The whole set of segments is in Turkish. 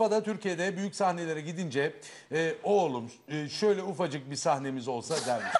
Avrupa'da, Türkiye'de büyük sahnelere gidince oğlum şöyle ufacık bir sahnemiz olsa dermiş.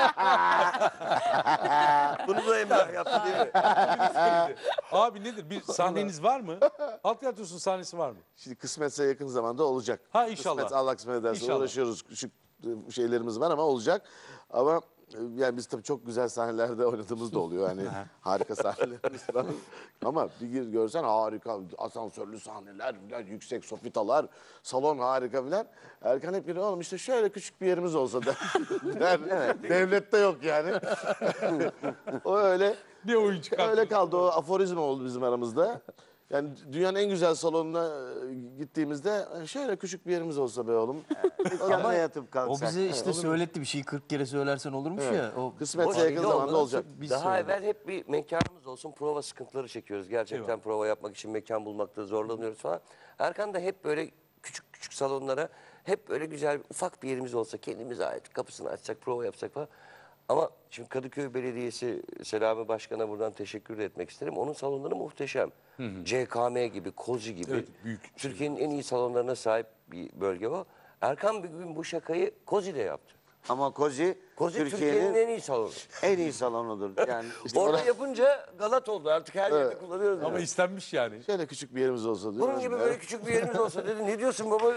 Bunu da Emrah yaptı değil mi? Abi nedir? Bir sahneniz var mı? Halk tiyatrosunun sahnesi var mı? Şimdi kısmetse yakın zamanda olacak. Ha, inşallah. Kısmet, Allah kısmet ederse İnşallah. uğraşıyoruz. Küçük şeylerimiz var ama olacak. Ama yani biz tabii çok güzel sahnelerde oynadığımız da oluyor. Yani harika sahnelerimiz var. Ama bir görsen harika asansörlü sahneler, yüksek sofitalar, salon harika filan. Erkan hep geliyor, oğlum işte şöyle küçük bir yerimiz olsa der. Der. Devlette yok yani. O öyle. Bir oyun çıkarttı. Öyle kaldı, o aforizm oldu bizim aramızda. Yani dünyanın en güzel salonuna gittiğimizde şöyle küçük bir yerimiz olsa be oğlum. Ama yatıp O kalksak. bize işte söyletti, bir şeyi 40 kere söylersen olurmuş ya. O Kısmetse O yakın şey zamanda olmadı. olacak. biz Daha söyledik. evvel hep bir mekanımız olsun, prova sıkıntıları çekiyoruz. Gerçekten Eyvallah. prova yapmak için mekan bulmakta zorlanıyoruz falan. Erkan da hep böyle küçük küçük salonlara, hep böyle güzel ufak bir yerimiz olsa, kendimize ait kapısını açsak, prova yapsak falan. Ama şimdi Kadıköy Belediyesi, Selami Başkan'a buradan teşekkür etmek isterim. Onun salonları muhteşem. CKM gibi, Kozi gibi. Evet, büyük. Türkiye'nin en iyi salonlarına sahip bir bölge o. Erkan bir gün bu şakayı Kozi'de yaptı. Ama Kozi Kozi Türkiye'nin Türkiye'nin en iyi salonu. en iyi salonudur. Yani Orada yapınca galat oldu. Artık her yerde kullanıyoruz. Ama yani. istenmiş yani. Şöyle küçük bir yerimiz olsa diyor. Bunun gibi böyle küçük bir yerimiz olsa dedi. Ne diyorsun baba?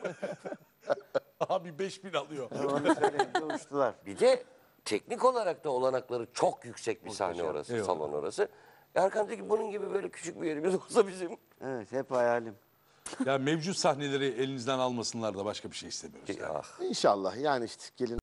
Abi 5000 alıyor. onu söyleyince uçtular. Bir de teknik olarak da olanakları çok yüksek bir sahne orası, Eyvallah. salon orası. Erkan dedi ki bunun gibi böyle küçük bir yerimiz olsa bizim. Evet, hep hayalim. Ya mevcut sahneleri elinizden almasınlar da başka bir şey istemiyoruz. Ah. İnşallah yani işte gelin